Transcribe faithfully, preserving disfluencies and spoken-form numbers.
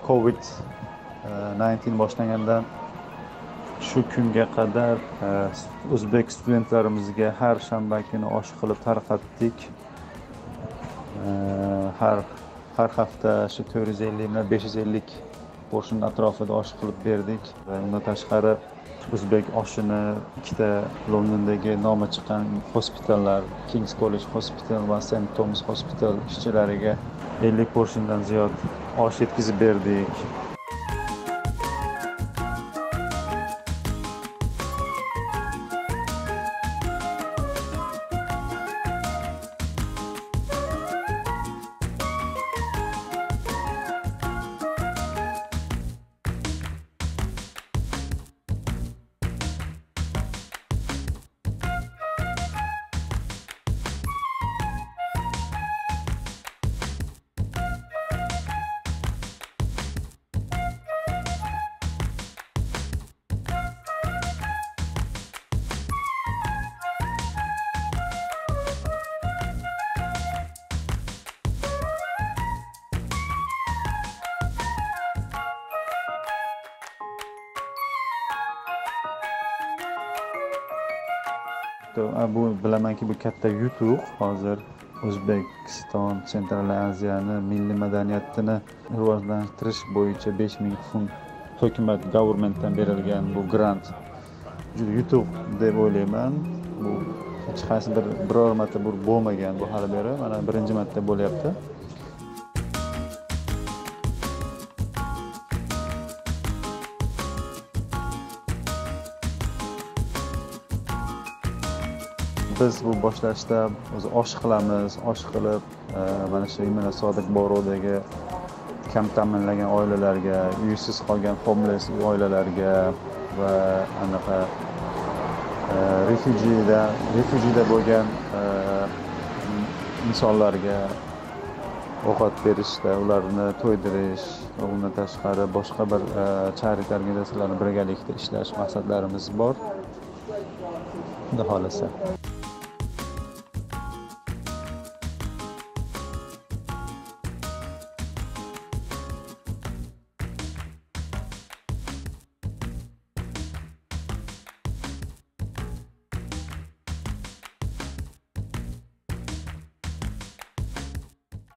covid to'qqiz boshlangandan shu kunga qadar o'zbek studentlarimizga har shanba kuni osh qilib tarqatdik. Har har hafta shu to'rt yuz ellik dan besh yuz ellik portion atrofida osh qilib berdik. Va undan tashqari o'zbek oshini ikkita Londondagi nomi chiqqan hospitallar, King's College Hospital va Saint Thomas Hospital ishchilariga ellik portiondan ziyod osh yetkazib berdik. Bu bilamanki bu katta yutuq. Hozir O'zbekiston Central Aziyani milliy madaniyatini rivojlantirish bo'yicha besh ming funt hukumat governmentdan berilgan bu grant juda yutuq deb o'ylayman. Bu hech qaysi bir biror marta bu bo'lmagan, bu hali beri mana birinchi marta bo'lyapti. Biz bu boshlashda o'zi osh qilamiz, osh qilib mana shu Imon Sodiq Borodagi kam ta'minlangan oilalarga, uysiz qolgan homeless oilalarga va anaqa refugee'da refugee'da bo'lgan insonlarga ovqat berishda, ularni to'ydirish va undan tashqari boshqa bir charity organizatsiyalarni birgalikda ishlash maqsadlarimiz bor. Xudo xolasa.